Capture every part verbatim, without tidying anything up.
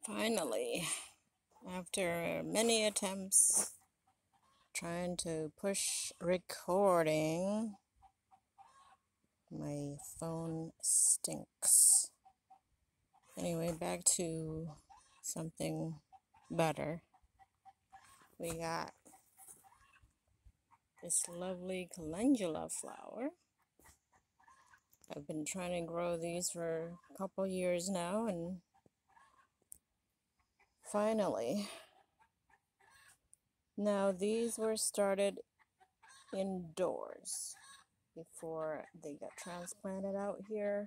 Finally, after many attempts trying to push recording, my phone stinks. Anyway, back to something better. We got this lovely calendula flower. I've been trying to grow these for a couple years now, and finally. Now, these were started indoors before they got transplanted out here.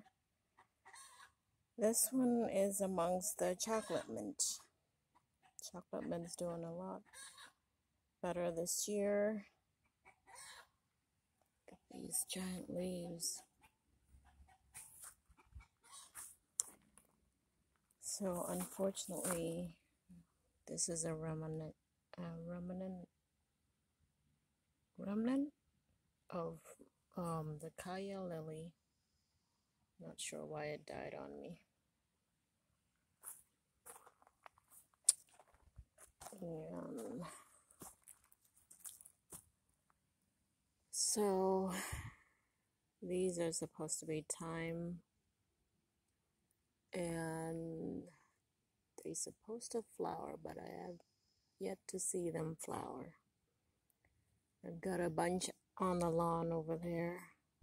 This one is amongst the chocolate mint. Chocolate mint's doing a lot better this year. Look at these giant leaves. So unfortunately, this is a remnant, a remnant, remnant of um, the Kaya lily. Not sure why it died on me. And so these are supposed to be thyme, and they're supposed to flower, but I have yet to see them flower. I've got a bunch on the lawn over there.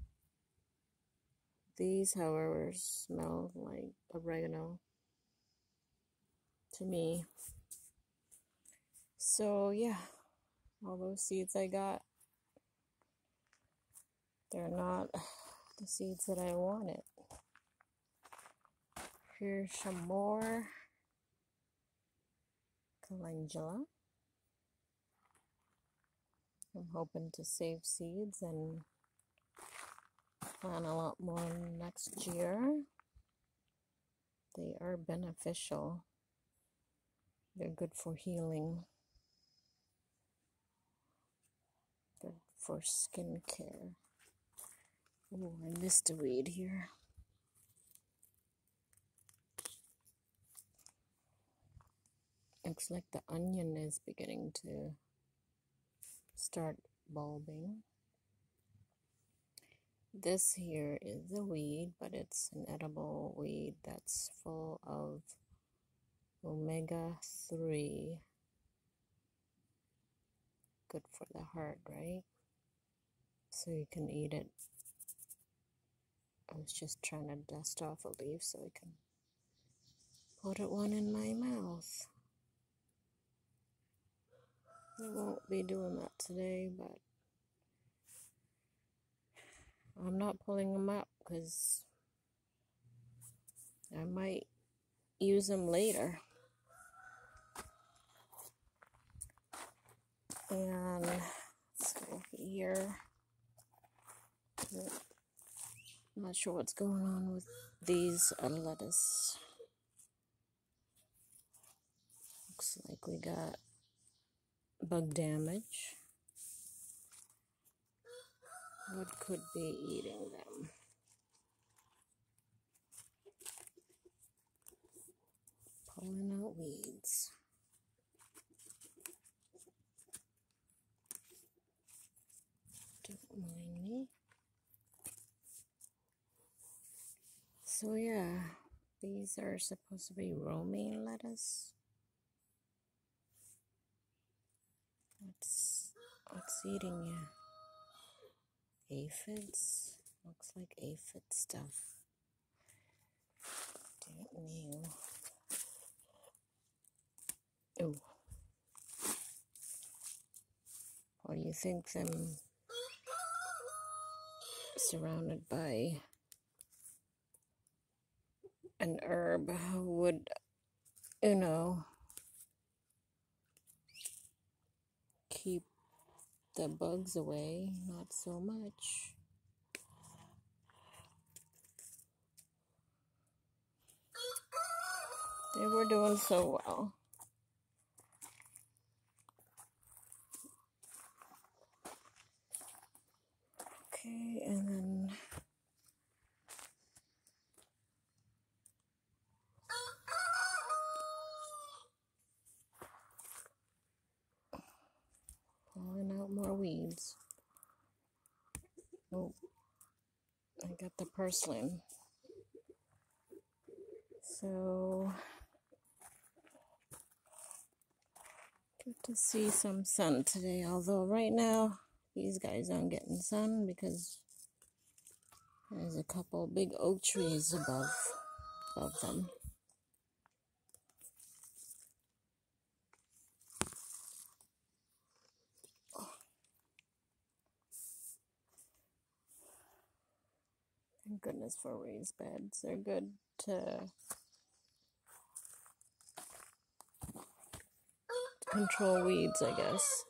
These, however, smell like oregano to me. So yeah, all those seeds I got, they're not the seeds that I wanted. Here's some more calendula. I'm hoping to save seeds and plant a lot more next year. They are beneficial. They're good for healing. Good for skin care. Oh, I missed a weed here. Looks like the onion is beginning to start bulbing. This here is a weed, but it's an edible weed that's full of omega three. Good for the heart, right? So you can eat it. I was just trying to dust off a leaf so I can put it one in my mouth. I won't be doing that today, but I'm not pulling them up because I might use them later. And let's go here. I'm not sure what's going on with these uh, lettuce. Looks like we got bug damage. What could be eating them? Pulling out weeds. Don't mind me. So yeah, these are supposed to be romaine lettuce. What's, what's eating you? Aphids? Looks like aphid stuff. Don't know. Oh. What do you think them surrounded by an herb would, you know, keep the bugs away? Not so much. They were doing so well. Okay, and then got the purslane. So good to see some sun today, although right now these guys aren't getting sun because there's a couple big oak trees above, above them. Thank goodness for raised beds. They're good to control weeds, I guess.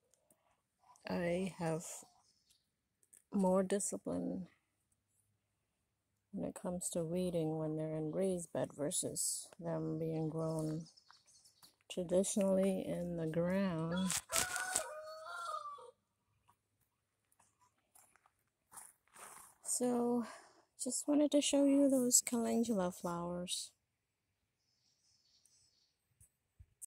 I have more discipline when it comes to weeding when they're in raised bed versus them being grown traditionally in the ground. So just wanted to show you those calendula flowers.